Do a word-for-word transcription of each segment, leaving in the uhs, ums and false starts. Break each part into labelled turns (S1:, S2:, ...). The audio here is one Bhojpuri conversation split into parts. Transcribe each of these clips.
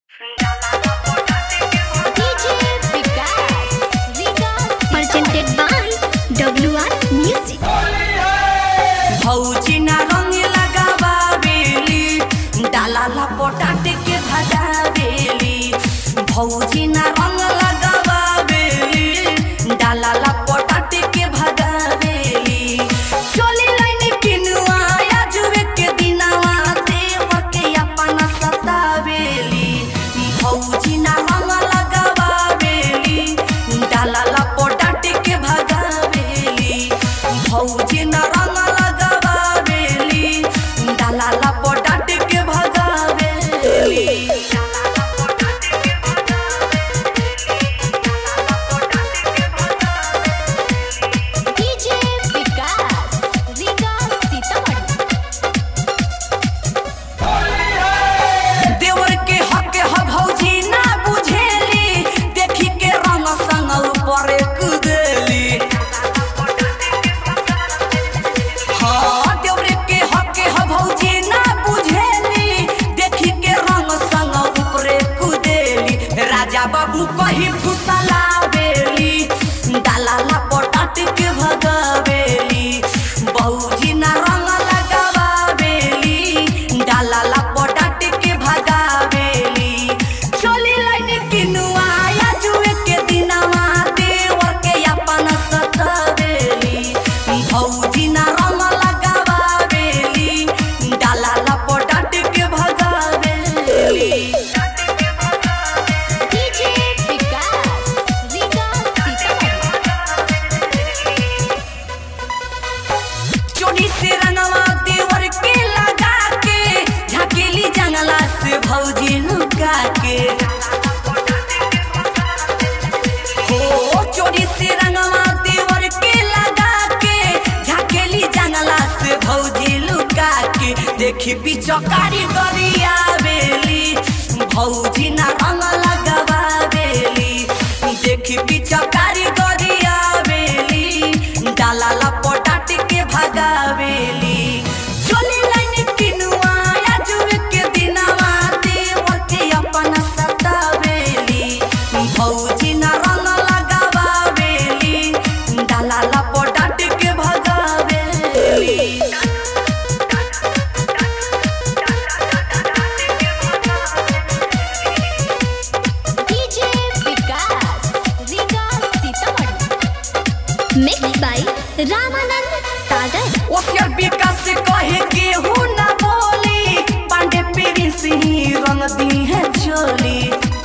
S1: Presented by W R Music.
S2: भौजी ना रंग लगावा बेली डाला ला पोटाटे के भजा बेली भौजी ना रंग लगावा बेली डाला ला पोटाटे के भजा बेली चली लाइन किनुआ या जुवे के दिनवा देव के अपना सतावेली भौजी ना रंग लगावा बेली डाला ला पोटाटे के भजा बेली भौजी ना रंग लाला पोटाटे के भगावेली
S1: डीजे विकास रीगा सीतामढ़ी।
S2: देवर के हक ह भौजी ना बुझेली देखी के रंग संग ऊपर कुदेली हाँ देवर के हक ह भौजी ना बुझेली देखी के रंग संग ऊपर कुदेली राजा बाबू कही फुसला बेली डाला ला पोटाटे के भगावेली भौजी ना रंग लगावा बेली डाला ला पोटाटे के भगावेली चली लाइन किनुआ या जुए के दिनवा देवर के अपना सतावेली भौजी ना रंग लगावा बेली डाला ला पोटाटे के भगावेली
S1: डीजे विकास रीगा सीतामढ़ी।
S2: चोरी से रंगवा देवर के लगा के झकेली जंगला से भौजी लुका के हो चोरी से रंगवा देवर के लगा के झकेली जंगला से भौजी लुका के देखी पिचकारी गरिया बेली भौजी ना रंग लगावा बेली देखी पिचकारी गरिया बेली डाला ला पोटाटे के भगावेली चली लाइन किनुआ या जुए के दिनवा देवर के अपना सतावेली भौजी ना रंग लगावा बेली डाला ला पोटाटे के भगावेली
S1: DJ Vikas Riga Sitamarhi. Mixed by Ramanand Sagar.
S2: ओकर विकास कहे केहू ना बोली पांडे पीरी सिंह रंग दी है चोली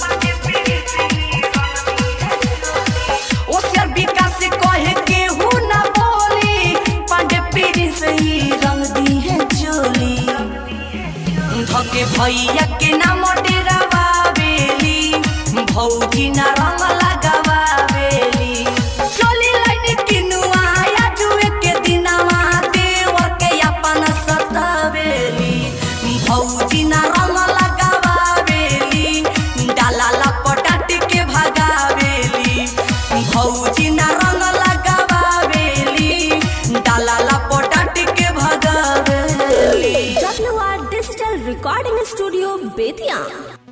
S2: ओकर विकास कहे केहू ना बोली पांडे पीरी सिंह रंग दी है चोली धके भैया के नाम डेरावा बेली भौजी ना रंग लगावा बेली चली लाइन किनुआ या जुए के दिनवा देवर के अपना सतावेली भौजी ना रंग लगावा बेली डाला ला पोटाटे के भगावेली भौजी ना रंग लगावा बेली डाला ला पोटाटे के भगावेली।
S1: W R Digital Recording Studio Bettiah.